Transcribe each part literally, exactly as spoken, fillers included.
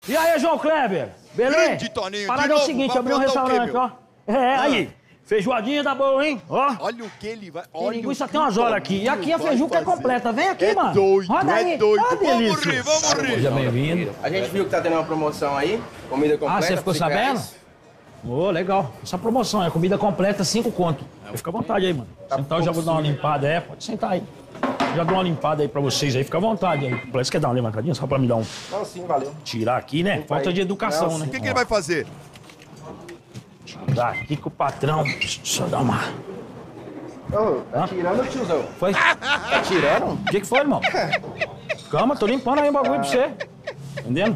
E aí, João Kleber? Beleza? Grande Toninho, Parada de é o novo, seguinte, vai abri um aprontar o quê, restaurante, ó. meu? É, Ah. aí. Feijoadinha da boa, hein? Ó. Olha o que ele vai... Tem Olha linguiça o que tem umas horas aqui. E Toninho aqui a vai feijuca é fazer. completa. Vem aqui, é mano. Doido, Roda aí. é doido, Ó, vamos delícia. rir, vamos rir. Seja bem-vindo. A gente viu que tá tendo uma promoção aí, comida completa. Ah, você ficou cinco sabendo? reais. Ô, legal. Essa promoção é comida completa, cinco conto. Fica à vontade aí, mano. Sentar eu já vou dar uma limpada, é. Pode sentar aí. Já dou uma limpada aí pra vocês aí, fica à vontade aí. Parece que quer dar uma levantadinha só pra me dar um... Não, sim, valeu. Tirar aqui, né? Falta de educação, Não, né? O que, que ele vai fazer? Tirar aqui com o patrão. Deixa eu dar uma... Ô, tá tirando, tiozão? Foi? Tá tirando? O que que foi, irmão? Calma, tô limpando aí o bagulho pra você. Entendendo?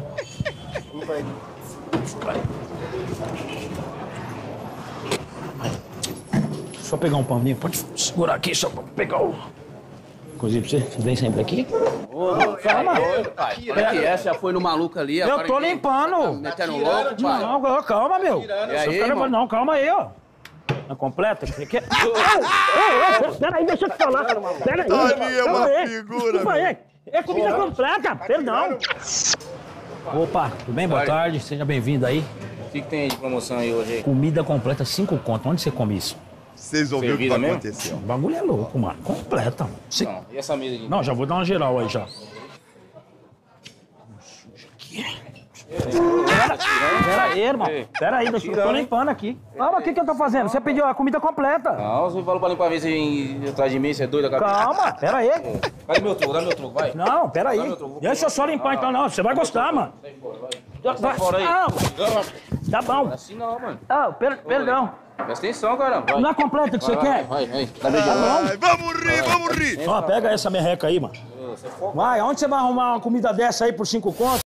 Vai. Só pegar um paninho, pode segurar aqui só pra pegar o... Cozinha pra você? Você vem sempre aqui? Ô, Calma. Olha que essa já foi no maluco ali. Eu agora tô que- limpando. Tá metendo louco, pai. Não, calma, meu. E aí, Seu cara- irmão? Não, calma aí, ó. Não completa? Você quer... Ô, ô, ô, Peraí, deixa eu te falar. Peraí. Toninho é uma Calma aí. figura, Desculpa aí. É comida completa, perdão. Opa, tudo bem? Boa tarde, seja bem-vindo aí. O que, que tem de promoção aí hoje? Comida completa, cinco conto. Onde você come isso? Vocês ouviram o que Servida vai mesmo? acontecer? O bagulho é louco, mano. Completa, mano. Você... Não, e essa mesa aqui? Não, já vou dar uma geral aí já. Pera, pera aí, irmão. Pera aí, deixa eu tô limpando aqui. Calma, o que que eu tô fazendo? Você pediu a comida completa. Não, você falou pra limpar a mesa aí atrás de mim, você é doido da cabeça. Calma, pera aí. Cadê meu troco? Dá meu troco, vai. Não, pera aí. Deixa eu só limpar então, não. Você vai gostar, mano. Vai fora aí. Não, tá bom. Assim não, mano. Ah, per- perdão. Presta atenção, caramba. Vai. Não é completa que você Vai, quer? vai, vai, vai. Dá beijão. Ai, vamos rir, vamos rir. Ó, pega essa merreca aí, mano. Vai, onde você vai arrumar uma comida dessa aí por cinco contos?